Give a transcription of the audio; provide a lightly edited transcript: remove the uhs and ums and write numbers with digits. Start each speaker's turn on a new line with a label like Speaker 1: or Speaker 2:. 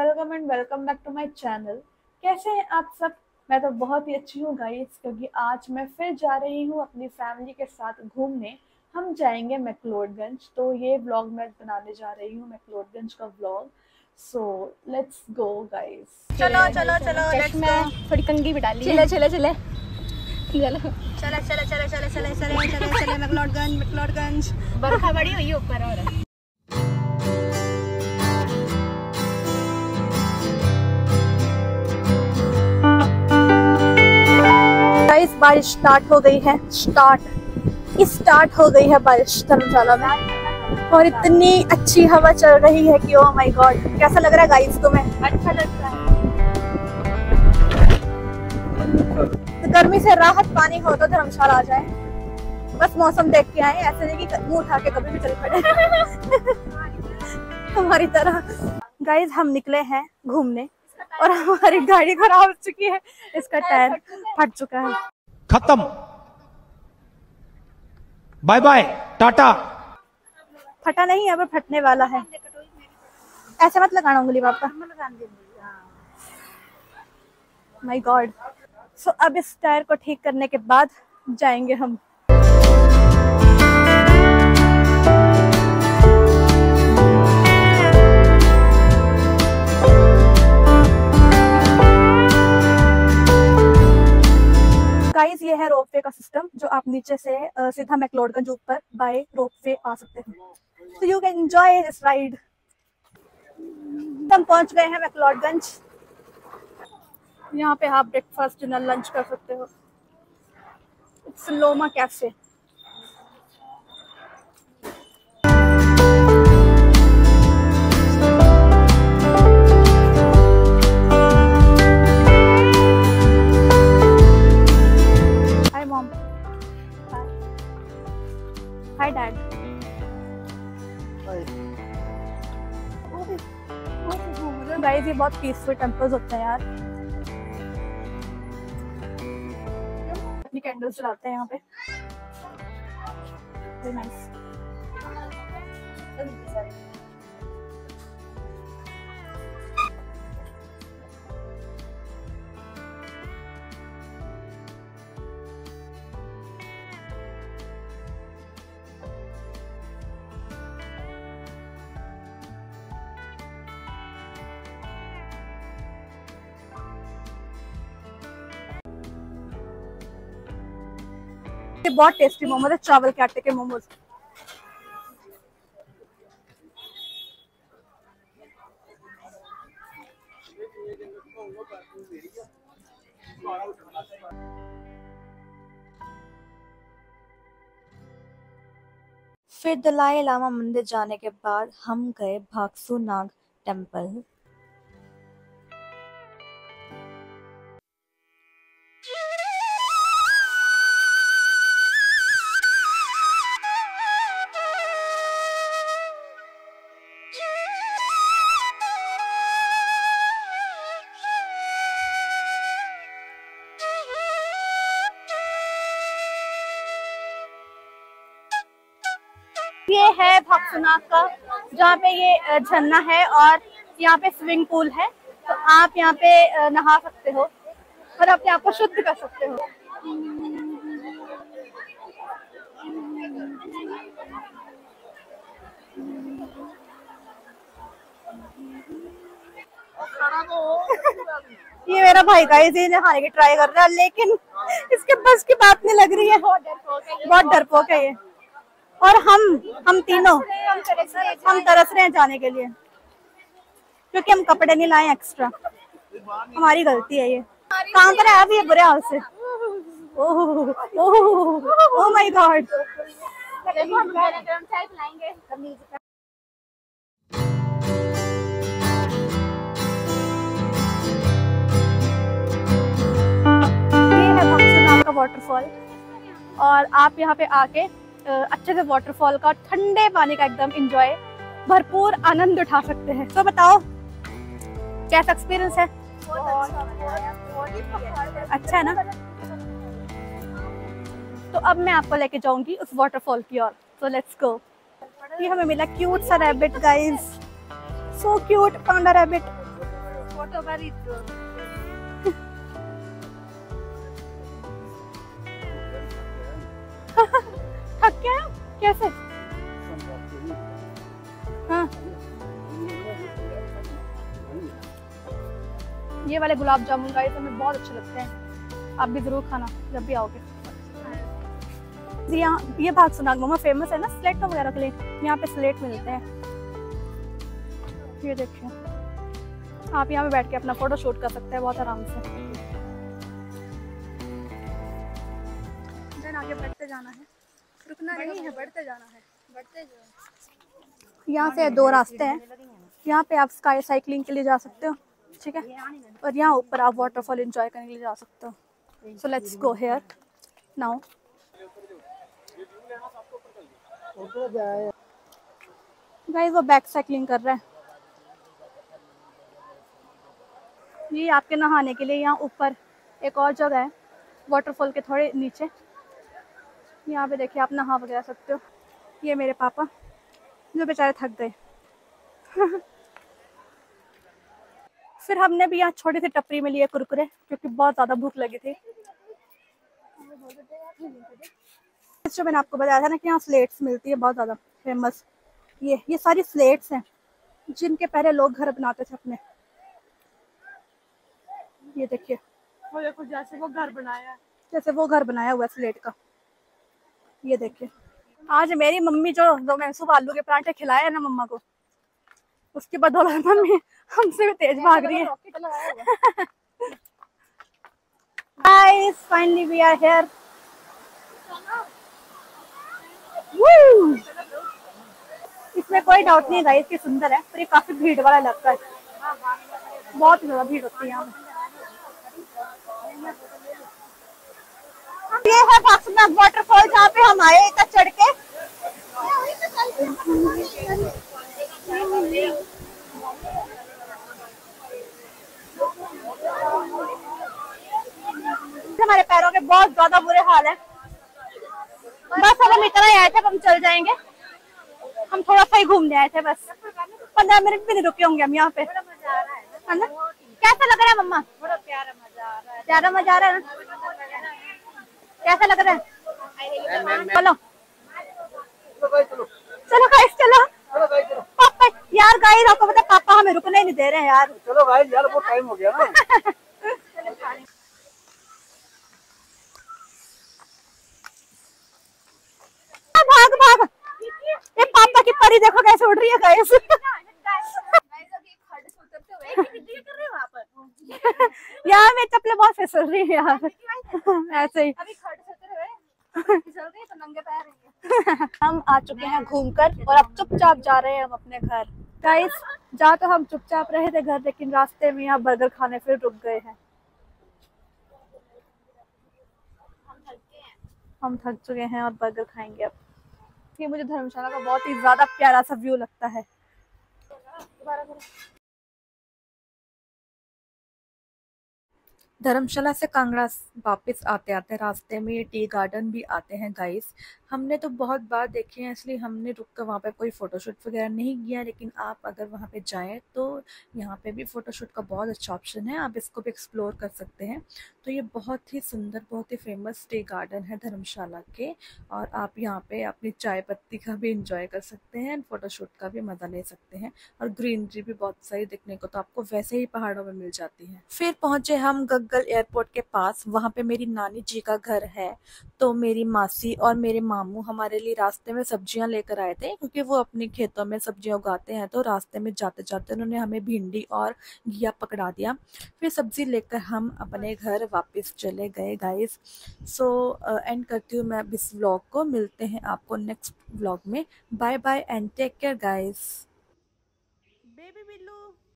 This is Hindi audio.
Speaker 1: Welcome and welcome back to my channel. कैसे हैं आप सब? मैं तो बहुत ही अच्छी हूँ गाइस, क्योंकि आज मैं फिर जा रही हूँ अपनी फैमिली के साथ घूमने। हम जाएंगे मैक्लोडगंज, तो ये व्लॉग मैं बनाने जा रही हूँ, मैक्लोडगंज का vlog. So let's go guys.
Speaker 2: चलो चलो चलो लेट्स गो।
Speaker 3: थोड़ी कंगी भी डाली
Speaker 2: चले चले चले
Speaker 3: चलो
Speaker 2: चले चले चले चले चले चले चले चले मैक्लोडगंज मैक्लोडगंज।
Speaker 3: बरखा बड़ी हुई है ऊपर। और
Speaker 1: गाइस बारिश स्टार्ट हो गई है। स्टार्ट हो गई है बारिश धर्मशाला में, और इतनी अच्छी हवा चल रही है कि ओह माय गॉड। कैसा लग रहा है गाइस तुम्हें?
Speaker 3: अच्छा लगता है।
Speaker 1: तो गर्मी से राहत पानी हो तो धर्मशाला आ जाए, बस मौसम देख के आए, ऐसे नहीं कि मुंह उठा के कभी भी चल पड़े हमारी तरह। गाइस हम निकले हैं घूमने और हमारी गाड़ी खराब हो चुकी है, इसका टायर फट चुका है।
Speaker 4: खत्म, बाय बाय टाटा।
Speaker 1: फटा नहीं है, अब फटने वाला है। ऐसे मत लगाना उंगली पापा। My God. सो अब इस टायर को ठीक करने के बाद जाएंगे हम। गाइस ये है रोपवे का सिस्टम, जो आप नीचे से सीधा मैक्लोडगंज ऊपर बाय रोपवे आ सकते हैं। तो you can enjoy this ride. हम पहुंच गए हैं मैक्लोडगंज। यहाँ पे आप ब्रेकफास्ट डिनर लंच कर सकते हो। It's Loma cafe. Hi mom. Hi dad. Guys ये बहुत पीसफुल टेम्पल्स होते हैं यार। अपनी कैंडल्स जलाते हैं यहाँ पे। Very nice. ये बहुत टेस्टी मोमोज है, चावल के आटे के मोमोज। फिर दलाई लामा मंदिर जाने के बाद हम गए भागसू नाग टेम्पल। ये है भागसूनाग का, जहाँ पे ये झरना है और यहाँ पे स्विमिंग पूल है। तो आप यहाँ पे नहा सकते हो और अपने आप को शुद्ध कर सकते हो। ये मेरा भाई का ये नहाने की ट्राई कर रहा है, लेकिन इसके बस की बात नहीं लग रही है। बहुत डरपोक है ये। और हम तीनों हम तरस रहे हैं जाने के लिए, क्योंकि हम कपड़े नहीं लाए एक्स्ट्रा। हमारी गलती है ये। कहाँ पर है अभी ये बुरे हाल से? Oh oh oh my god. ये है भागसूनाग का वाटरफॉल, और आप यहाँ पे आके अच्छे से वाटरफॉल का ठंडे पानी का एकदम एंजॉय, भरपूर आनंद उठा सकते हैं। तो बताओ कैसा एक्सपीरियंस है? अच्छा है ना? तो अब मैं आपको लेके जाऊंगी उस वाटरफॉल की ओर। तो लेट्स गो। ये हमें मिला क्यूट सा rabbit guys, so cute panda rabbit. Photo very थक गया है? कैसे? हाँ ये वाले गुलाब जामुन गाइस हमें बहुत अच्छे लगते हैं, आप भी जरूर खाना जब भी आओगे। यहाँ ये बात सुना मम्मा फेमस है ना स्लेट वगैरह के लिए, यहाँ पे स्लेट मिलते हैं। ये देखिए आप यहाँ पे बैठ के अपना फोटो शूट कर सकते हैं बहुत आराम से। देन आगे बढ़ते जाना है, रुकना नहीं है, बढ़ते जाना है, बढ़ते जाओ। यहाँ से 2 रास्ते हैं, यहाँ पे आप स्काई साइकिलिंग के लिए जा सकते हो, ठीक है, और यहाँ ऊपर आप वाटरफॉल एंजॉय करने के लिए जा सकते हो। So let's go here now. Guys वो बैक साइकिलिंग कर रहा है। ये आपके नहाने के लिए यहाँ ऊपर एक और जगह है वाटरफॉल के थोड़े नीचे, यहाँ पे देखिए आप नहा वगैरह सकते हो। ये मेरे पापा जो बेचारे थक गए। फिर हमने भी यहाँ छोटी सी टपरी में लिए कुरकुरे क्योंकि बहुत ज्यादा भूख लगी थी। जो मैंने आपको बताया था ना कि यहाँ स्लेट्स मिलती है बहुत ज्यादा फेमस, ये सारी स्लेट्स हैं जिनके पहले लोग घर बनाते थे अपने। ये देखिए वो देखो जैसे वो घर बनाया है, जैसे वो घर बनाया हुआ है स्लेट का। ये देखिए आज मेरी मम्मी जो मैंने सुबह आलू के पराठे खिलाए ना मम्मा को, उसके बाद मम्मी हमसे भी तेज भाग रही है। Guys, finally we are here. Woo! इसमें कोई डाउट नहीं गाइस कि सुंदर है, पर ये काफी भीड़ वाला लगता है, बहुत ज्यादा भीड़ होती है यहाँ पे। ये है बासुनाग वाटरफॉल जहाँ पे हम आए इतना चढ़ के। हमारे पैरों के बहुत ज्यादा बुरे हाल है, बस हम इतना ही आए थे, हम चल जाएंगे, हम थोड़ा सा ही घूमने आए थे, बस 15 मिनट भी नहीं रुके होंगे हम यहाँ पे, है ना? कैसा लग रहा है मम्मा? बड़ा प्यारा मजा आ रहा है, प्यारा मजा आ रहा है ना? कैसा लग रहा है? चलो चलो गाइस चलो। पापा यार गाइस आपको पता है पापा हमें रुकने ही नहीं दे रहे हैं यार।
Speaker 5: चलो गाइस यार बहुत टाइम हो गया ना।
Speaker 1: भाग भाग, ये पापा की परी देखो कैसे उड़ रही है गाइस। यार मेरी चप्पलें बहुत फिसल रही है यार, ऐसे ही हम आ चुके हैं घूमकर और अब चुपचाप जा रहे हैं हम अपने घर। गाइस जा तो हम चुपचाप रहे थे घर, लेकिन रास्ते में यहाँ बर्गर खाने फिर रुक गए हैं। हम थक चुके हैं और बर्गर खाएंगे अब। ये मुझे धर्मशाला का बहुत ही ज्यादा प्यारा सा व्यू लगता है। धर्मशाला से कांगड़ा वापस आते आते रास्ते में ये टी गार्डन भी आते हैं गाइस। हमने तो बहुत बार देखे हैं इसलिए हमने रुक कर वहाँ पे कोई फ़ोटोशूट वगैरह नहीं किया, लेकिन आप अगर वहाँ पे जाएं तो यहाँ पे भी फ़ोटोशूट का बहुत अच्छा ऑप्शन है, आप इसको भी एक्सप्लोर कर सकते हैं। तो ये बहुत ही सुंदर बहुत ही फेमस टी गार्डन है धर्मशाला के, और आप यहाँ पे अपनी चाय पत्ती का भी इंजॉय कर सकते हैं, फ़ोटोशूट का भी मज़ा ले सकते हैं, और ग्रीनरी भी बहुत सारी देखने को तो आपको वैसे ही पहाड़ों में मिल जाती है। फिर पहुँचे हम गग्गल एयरपोर्ट के पास, वहाँ पे मेरी नानी जी का घर है। तो मेरी मासी और मेरे मामू हमारे लिए रास्ते में सब्जियां लेकर आए थे, क्योंकि वो अपने खेतों में सब्जियां उगाते हैं। तो रास्ते में जाते जाते उन्होंने हमें भिंडी और घिया पकड़ा दिया। फिर सब्जी लेकर हम अपने घर वापस चले गए गाइस। सो एंड करती हूँ मैं अब इस व्लॉग को। मिलते हैं आपको नेक्स्ट व्लॉग में। Bye bye and take care guys. Baby Billu.